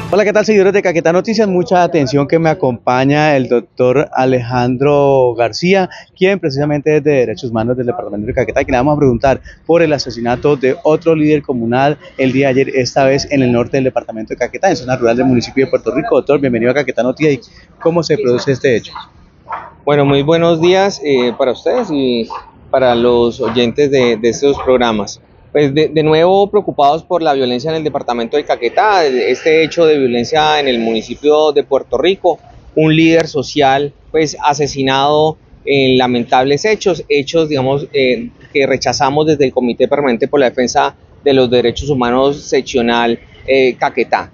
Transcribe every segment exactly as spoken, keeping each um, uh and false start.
Hola, ¿qué tal, seguidores de Caquetá Noticias? Mucha atención, que me acompaña el doctor Alejandro García, quien precisamente es de Derechos Humanos del departamento de Caquetá, que le vamos a preguntar por el asesinato de otro líder comunal el día de ayer, esta vez en el norte del departamento de Caquetá, en zona rural del municipio de Puerto Rico. Doctor, bienvenido a Caquetá Noticias. ¿Cómo se produce este hecho? Bueno, muy buenos días eh, para ustedes y para los oyentes de, de estos programas. Pues de, de nuevo preocupados por la violencia en el departamento de Caquetá, este hecho de violencia en el municipio de Puerto Rico, un líder social pues asesinado en lamentables hechos, hechos digamos eh, que rechazamos desde el Comité Permanente por la Defensa de los Derechos Humanos seccional eh, Caquetá.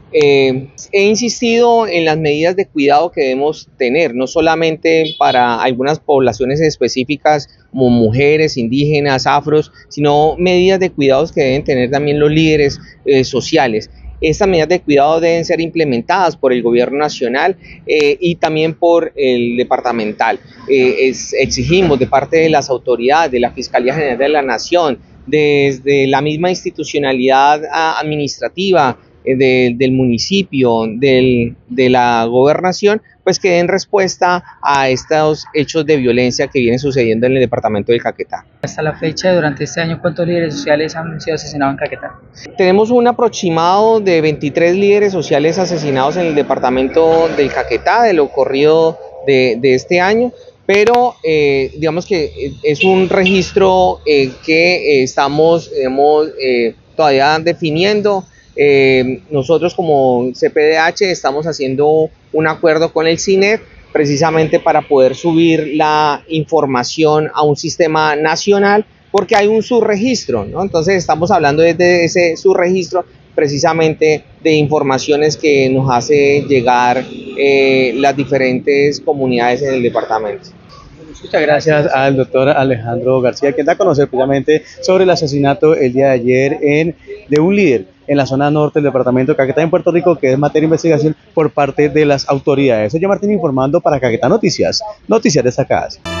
Eh, he insistido en las medidas de cuidado que debemos tener, no solamente para algunas poblaciones específicas como mujeres, indígenas, afros, sino medidas de cuidados que deben tener también los líderes eh, sociales. Estas medidas de cuidado deben ser implementadas por el gobierno nacional eh, y también por el departamental. Eh, es, exigimos de parte de las autoridades, de la Fiscalía General de la Nación, desde la misma institucionalidad administrativa, De, del municipio, del, de la gobernación, pues que den respuesta a estos hechos de violencia que vienen sucediendo en el departamento del Caquetá. Hasta la fecha, durante este año, ¿cuántos líderes sociales han sido asesinados en Caquetá? Tenemos un aproximado de veintitrés líderes sociales asesinados en el departamento del Caquetá, de lo ocurrido de, de este año, pero eh, digamos que es un registro eh, que eh, estamos digamos, eh, todavía definiendo. Eh, nosotros como C P D H estamos haciendo un acuerdo con el CINET precisamente para poder subir la información a un sistema nacional, porque hay un subregistro, ¿no? Entonces estamos hablando desde ese subregistro precisamente de informaciones que nos hace llegar eh, las diferentes comunidades en el departamento. Muchas gracias al doctor Alejandro García, quien da a conocer precisamente sobre el asesinato el día de ayer en, de un líder en la zona norte del departamento de Caquetá, en Puerto Rico, que es materia de investigación por parte de las autoridades. Soy yo, Martín, informando para Caquetá Noticias, noticias destacadas.